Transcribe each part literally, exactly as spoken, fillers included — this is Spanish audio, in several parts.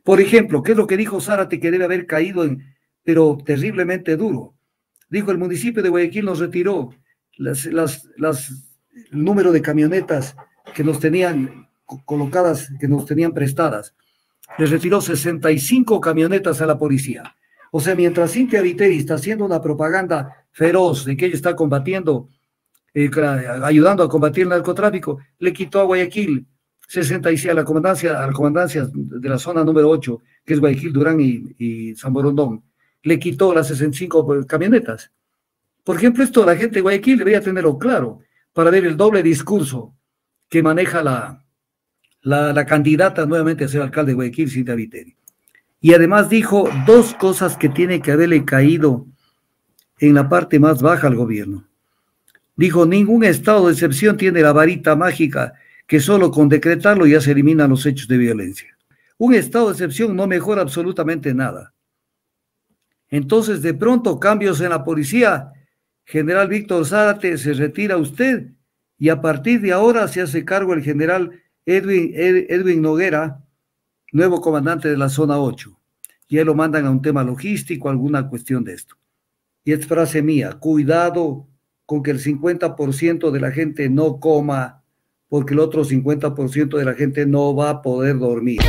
Por ejemplo, ¿qué es lo que dijo Zárate que debe haber caído en, pero terriblemente duro? Dijo, el municipio de Guayaquil nos retiró las, las, las, el número de camionetas que nos tenían colocadas, que nos tenían prestadas. Les retiró sesenta y cinco camionetas a la policía. O sea, mientras Cintia Viteri está haciendo una propaganda feroz de que ella está combatiendo, eh, ayudando a combatir el narcotráfico, le quitó a Guayaquil sesenta y seis, a la comandancia, a la comandancia de la zona número ocho, que es Guayaquil, Durán y, y San Borondón, le quitó las sesenta y cinco camionetas. Por ejemplo, esto la gente de Guayaquil debería tenerlo claro para ver el doble discurso que maneja la, la, la candidata nuevamente a ser alcalde de Guayaquil, Cintia Viteri. Y además dijo dos cosas que tiene que haberle caído en la parte más baja al gobierno. Dijo, ningún estado de excepción tiene la varita mágica que solo con decretarlo ya se eliminan los hechos de violencia. Un estado de excepción no mejora absolutamente nada. Entonces, de pronto, cambios en la policía, general Víctor Zárate, se retira usted y a partir de ahora se hace cargo el general Edwin, Ed, Edwin Noguera, nuevo comandante de la zona ocho. Y él lo mandan a un tema logístico, alguna cuestión de esto. Y es frase mía, cuidado con que el cincuenta por ciento de la gente no coma, porque el otro cincuenta por ciento de la gente no va a poder dormir.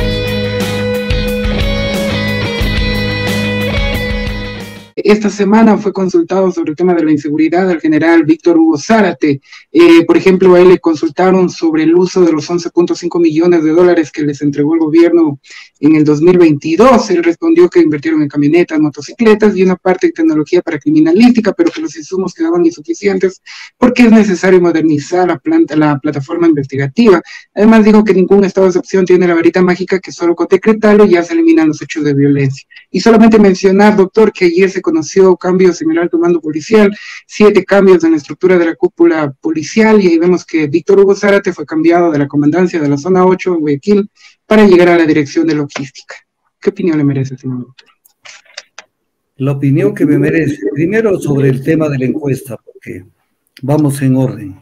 Esta semana fue consultado sobre el tema de la inseguridad al general Víctor Hugo Zárate. Eh, por ejemplo, a él le consultaron sobre el uso de los once punto cinco millones de dólares que les entregó el gobierno en el dos mil veintidós. Él respondió que invirtieron en camionetas, motocicletas y una parte de tecnología para criminalística, pero que los insumos quedaban insuficientes porque es necesario modernizar la, planta, la plataforma investigativa. Además, dijo que ningún estado de excepción tiene la varita mágica que solo con decretarlo ya se eliminan los hechos de violencia. Y solamente mencionar, doctor, que ayer se conoció cambios en el alto mando policial, siete cambios en la estructura de la cúpula policial, y ahí vemos que Víctor Hugo Zárate fue cambiado de la comandancia de la zona ocho en Guayaquil para llegar a la dirección de logística. ¿Qué opinión le merece, señor doctor? La opinión que me merece, primero sobre el tema de la encuesta, porque vamos en orden.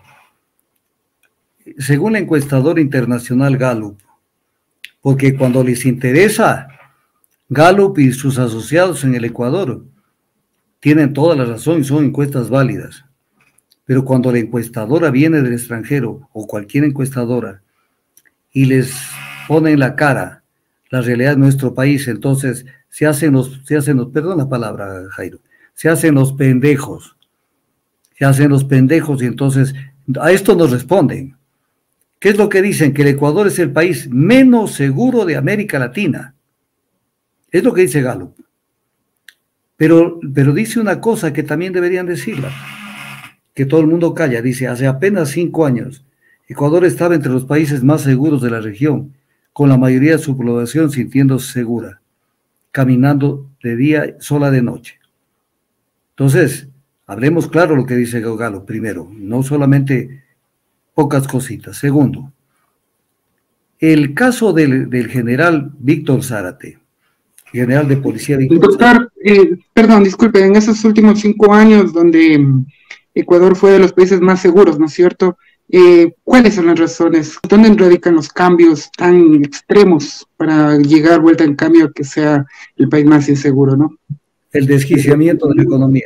Según la encuestadora internacional Gallup, porque cuando les interesa, Gallup y sus asociados en el Ecuador tienen toda la razón y son encuestas válidas. Pero cuando la encuestadora viene del extranjero o cualquier encuestadora y les pone en la cara la realidad de nuestro país, entonces se hacen los, se hacen los, perdón la palabra, Jairo, se hacen los pendejos, se hacen los pendejos y entonces a esto nos responden. ¿Qué es lo que dicen? Que el Ecuador es el país menos seguro de América Latina. Es lo que dice Gallup. Pero, pero dice una cosa que también deberían decirla, que todo el mundo calla. Dice, hace apenas cinco años, Ecuador estaba entre los países más seguros de la región, con la mayoría de su población sintiéndose segura, caminando de día, sola de noche. Entonces, hablemos claro lo que dice Gallup, primero, no solamente pocas cositas. Segundo, el caso del, del general Víctor Zárate, general de policía. Doctor, eh, perdón, disculpe, en esos últimos cinco años donde Ecuador fue de los países más seguros, ¿no es cierto? Eh, ¿Cuáles son las razones? ¿Dónde radican los cambios tan extremos para llegar vuelta en cambio a que sea el país más inseguro, ¿no? El desquiciamiento de la economía.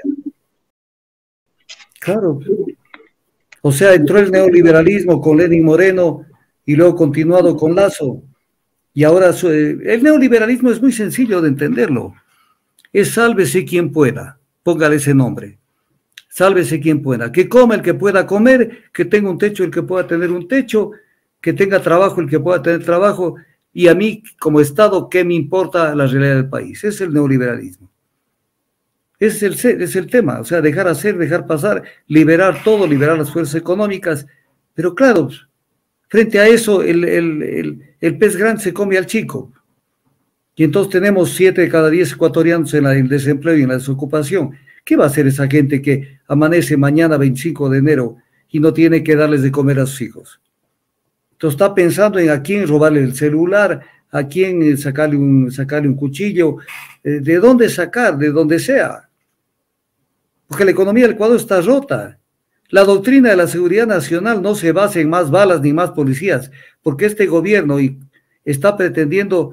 Claro. O sea, entró el neoliberalismo con Lenín Moreno y luego continuado con Lazo. Y ahora el neoliberalismo es muy sencillo de entenderlo. Es sálvese quien pueda, póngale ese nombre. Sálvese quien pueda. Que coma el que pueda comer, que tenga un techo el que pueda tener un techo, que tenga trabajo el que pueda tener trabajo, y a mí como Estado, ¿qué me importa la realidad del país? Es el neoliberalismo. Ese es el, es el tema, o sea, dejar hacer, dejar pasar, liberar todo, liberar las fuerzas económicas, pero claro, frente a eso, el, el, el, el pez grande se come al chico. Y entonces tenemos siete de cada diez ecuatorianos en el desempleo y en la desocupación. ¿Qué va a hacer esa gente que amanece mañana veinticinco de enero y no tiene que darles de comer a sus hijos? Entonces está pensando en a quién robarle el celular, a quién sacarle un, sacarle un cuchillo, eh, de dónde sacar, de donde sea. Porque la economía del Ecuador está rota. La doctrina de la seguridad nacional no se basa en más balas ni más policías, porque este gobierno está pretendiendo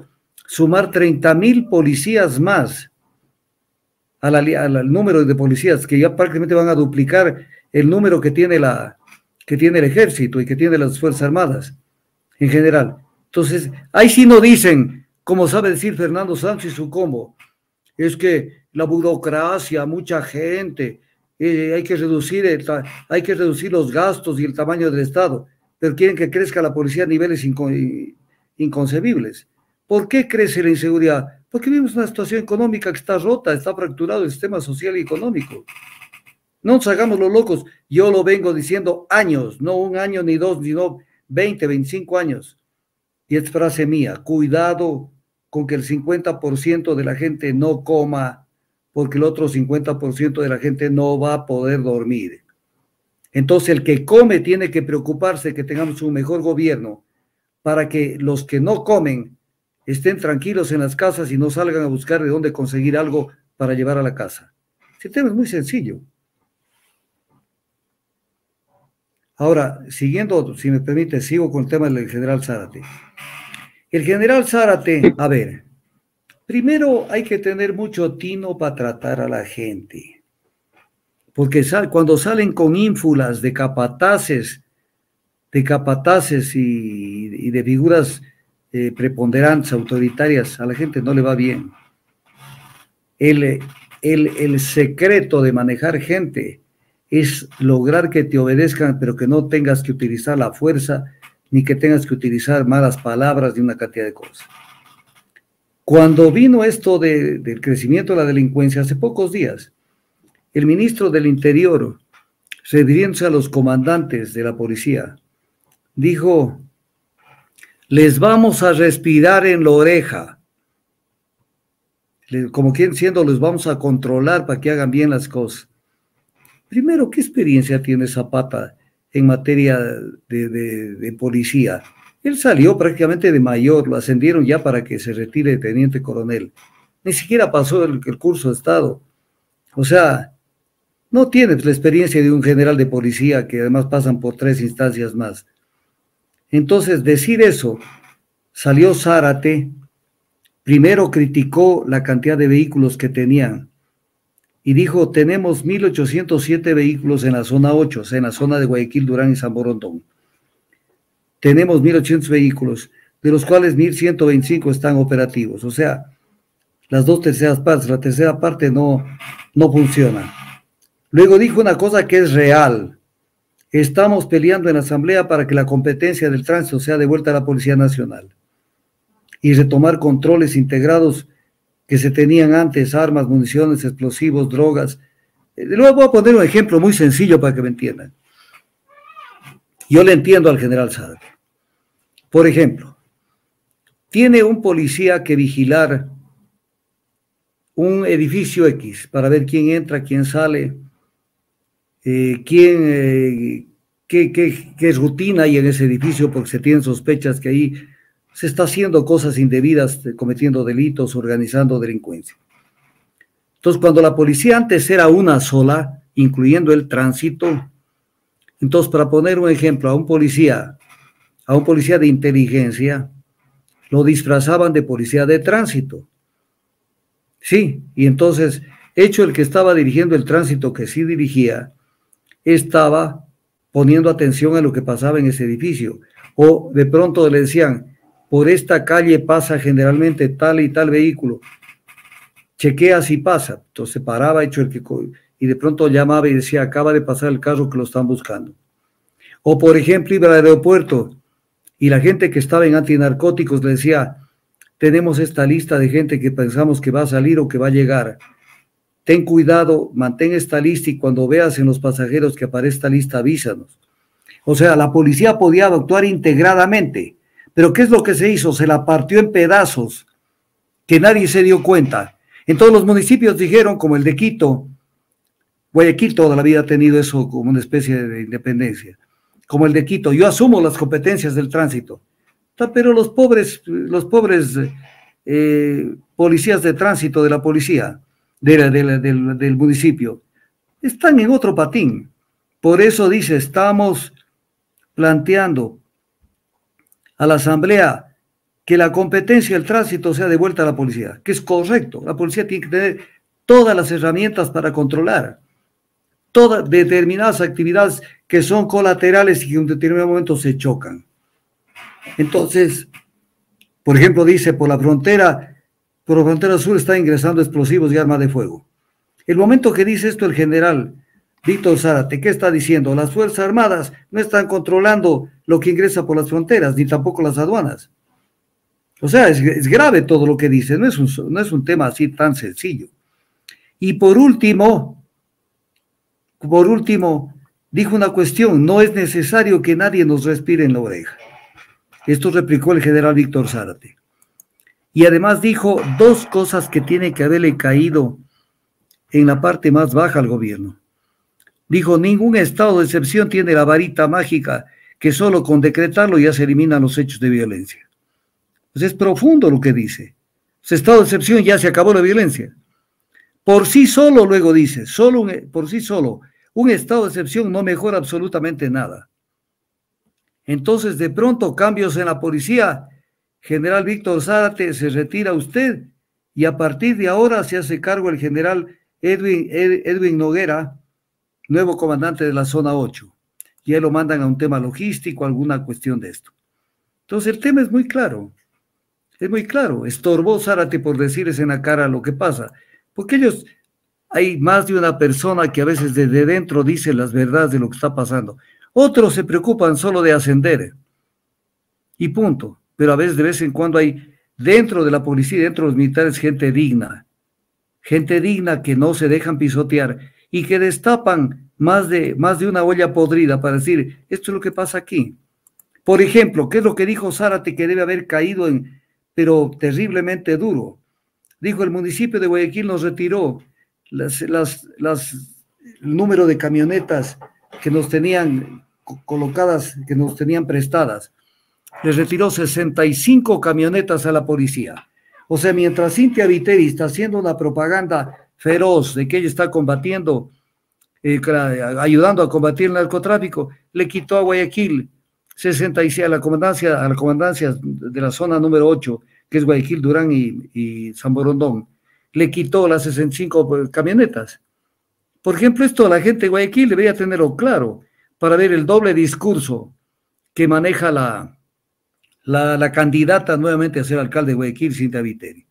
sumar treinta mil policías más al, al número de policías, que ya prácticamente van a duplicar el número que tiene, la, que tiene el ejército y que tiene las Fuerzas Armadas en general. Entonces, ahí sí no dicen, como sabe decir Fernando Sánchez y su combo, es que la burocracia, mucha gente, eh, hay, que reducir el, hay que reducir los gastos y el tamaño del Estado, pero quieren que crezca la policía a niveles inco inconcebibles. ¿Por qué crece la inseguridad? Porque vivimos una situación económica que está rota, está fracturado el sistema social y económico. No nos hagamos los locos, yo lo vengo diciendo años, no un año ni dos, sino veinte, veinticinco años. Y es frase mía, cuidado con que el cincuenta por ciento de la gente no coma, porque el otro cincuenta por ciento de la gente no va a poder dormir. Entonces el que come tiene que preocuparse que tengamos un mejor gobierno para que los que no comen estén tranquilos en las casas y no salgan a buscar de dónde conseguir algo para llevar a la casa. El tema es muy sencillo. Ahora, siguiendo, si me permite, sigo con el tema del general Zárate. El general Zárate, a ver, primero hay que tener mucho tino para tratar a la gente, porque sal, cuando salen con ínfulas de capataces, de capataces y, y de figuras eh, preponderantes, autoritarias, a la gente no le va bien. El, el, el secreto de manejar gente es lograr que te obedezcan, pero que no tengas que utilizar la fuerza, ni que tengas que utilizar malas palabras, ni una cantidad de cosas. Cuando vino esto de, del crecimiento de la delincuencia, hace pocos días, el ministro del Interior, refiriéndose a los comandantes de la policía, dijo, les vamos a respirar en la oreja, como quien diciendo, les vamos a controlar para que hagan bien las cosas. Primero, ¿qué experiencia tiene Zapata en materia de, de, de policía? Él salió prácticamente de mayor, lo ascendieron ya para que se retire de teniente coronel. Ni siquiera pasó el, el curso de Estado. O sea, no tiene la experiencia de un general de policía que además pasan por tres instancias más. Entonces, decir eso, salió Zárate, primero criticó la cantidad de vehículos que tenían y dijo, tenemos mil ochocientos siete vehículos en la zona ocho, o sea, en la zona de Guayaquil, Durán y San Borondón. Tenemos mil ochocientos vehículos, de los cuales mil ciento veinticinco están operativos, o sea, las dos terceras partes, la tercera parte no, no funciona. Luego dijo una cosa que es real, estamos peleando en la Asamblea para que la competencia del tránsito sea devuelta a la Policía Nacional y retomar controles integrados que se tenían antes, armas, municiones, explosivos, drogas. Luego voy a poner un ejemplo muy sencillo para que me entiendan. Yo le entiendo al general Zárate. Por ejemplo, tiene un policía que vigilar un edificio X para ver quién entra, quién sale, eh, quién, eh, qué, qué, qué rutina hay en ese edificio, porque se tienen sospechas que ahí se está haciendo cosas indebidas, cometiendo delitos, organizando delincuencia. Entonces, cuando la policía antes era una sola, incluyendo el tránsito, entonces, para poner un ejemplo, a un policía, a un policía de inteligencia, lo disfrazaban de policía de tránsito. Sí, y entonces, hecho el que estaba dirigiendo el tránsito, que sí dirigía, estaba poniendo atención a lo que pasaba en ese edificio. O de pronto le decían, por esta calle pasa generalmente tal y tal vehículo, chequea si pasa. Entonces paraba, hecho el que, y de pronto llamaba y decía, acaba de pasar el carro que lo están buscando. O por ejemplo, iba al aeropuerto y la gente que estaba en antinarcóticos le decía, tenemos esta lista de gente que pensamos que va a salir o que va a llegar. Ten cuidado, mantén esta lista y cuando veas en los pasajeros que aparece esta lista, avísanos. O sea, la policía podía actuar integradamente. Pero ¿qué es lo que se hizo? Se la partió en pedazos, que nadie se dio cuenta. En todos los municipios dijeron, como el de Quito, Guayaquil toda la vida ha tenido eso como una especie de independencia, como el de Quito, yo asumo las competencias del tránsito, pero los pobres, los pobres eh, policías de tránsito de la policía, de la, de la, del, del municipio, están en otro patín. Por eso dice, estamos planteando a la Asamblea que la competencia del tránsito sea devuelta a la policía, que es correcto. La policía tiene que tener todas las herramientas para controlar todas determinadas actividades que son colaterales y que en un determinado momento se chocan. Entonces, por ejemplo, dice, por la frontera, por la frontera sur está ingresando explosivos y armas de fuego. El momento que dice esto el general Víctor Zárate, ¿qué está diciendo? Las Fuerzas Armadas no están controlando lo que ingresa por las fronteras, ni tampoco las aduanas. O sea, es, es grave todo lo que dice, no es, un, no es un tema así tan sencillo. Y por último, por último, dijo una cuestión, no es necesario que nadie nos respire en la oreja. Esto replicó el general Víctor Zárate. Y además dijo dos cosas que tiene que haberle caído en la parte más baja al gobierno. Dijo, ningún estado de excepción tiene la varita mágica que solo con decretarlo ya se eliminan los hechos de violencia. Pues es profundo lo que dice. Ese estado de excepción ya se acabó la violencia. Por sí solo, luego dice, solo un, por sí solo, un estado de excepción no mejora absolutamente nada. Entonces, de pronto, cambios en la policía, general Víctor Zárate, se retira usted y a partir de ahora se hace cargo el general Edwin, Ed, Edwin Noguera, nuevo comandante de la zona ocho. Ya lo mandan a un tema logístico, alguna cuestión de esto. Entonces, el tema es muy claro. Es muy claro. Estorbó Zárate por decirles en la cara lo que pasa. Porque ellos, hay más de una persona que a veces desde dentro dice las verdades de lo que está pasando. Otros se preocupan solo de ascender. Y punto. Pero a veces, de vez en cuando, hay dentro de la policía y dentro de los militares gente digna. Gente digna que no se dejan pisotear y que destapan más de, más de una olla podrida para decir, esto es lo que pasa aquí. Por ejemplo, ¿qué es lo que dijo Zárate que debe haber caído en, pero terriblemente duro? Dijo, el municipio de Guayaquil nos retiró las, las, las, el número de camionetas que nos tenían colocadas, que nos tenían prestadas. Les retiró sesenta y cinco camionetas a la policía. O sea, mientras Cintia Viteri está haciendo una propaganda feroz de que ella está combatiendo, eh, ayudando a combatir el narcotráfico, le quitó a Guayaquil sesenta y seis, a la comandancia, a la comandancia de la zona número ocho, que es Guayaquil, Durán y, y San Borondón, le quitó las sesenta y cinco camionetas. Por ejemplo, esto la gente de Guayaquil debería tenerlo claro para ver el doble discurso que maneja la, la, la candidata nuevamente a ser alcalde de Guayaquil, Cintia Viteri.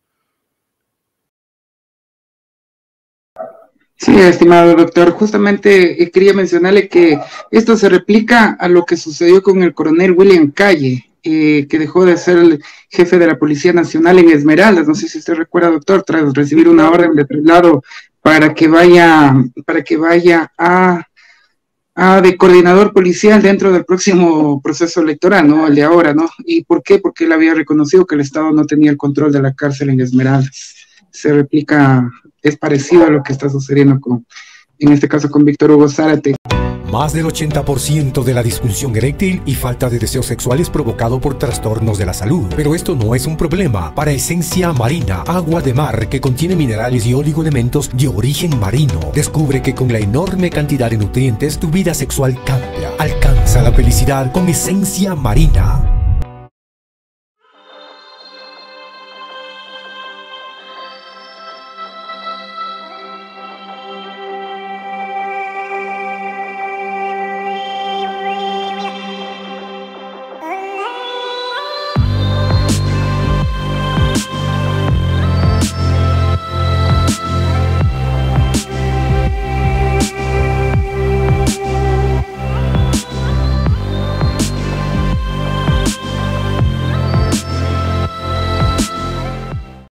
Sí, estimado doctor, justamente eh, quería mencionarle que esto se replica a lo que sucedió con el coronel William Calle, eh, que dejó de ser el jefe de la Policía Nacional en Esmeraldas. No sé si usted recuerda, doctor, tras recibir una orden de traslado para que vaya, para que vaya a, a de coordinador policial dentro del próximo proceso electoral, ¿no? El de ahora, ¿no? ¿Y por qué? Porque él había reconocido que el Estado no tenía el control de la cárcel en Esmeraldas. Se replica, es parecido a lo que está sucediendo con, en este caso con Víctor Hugo Zárate. Más del ochenta por ciento de la disfunción eréctil y falta de deseo sexual es provocado por trastornos de la salud. Pero esto no es un problema para Esencia Marina, agua de mar que contiene minerales y oligoelementos de origen marino. Descubre que con la enorme cantidad de nutrientes tu vida sexual cambia. Alcanza la felicidad con Esencia Marina.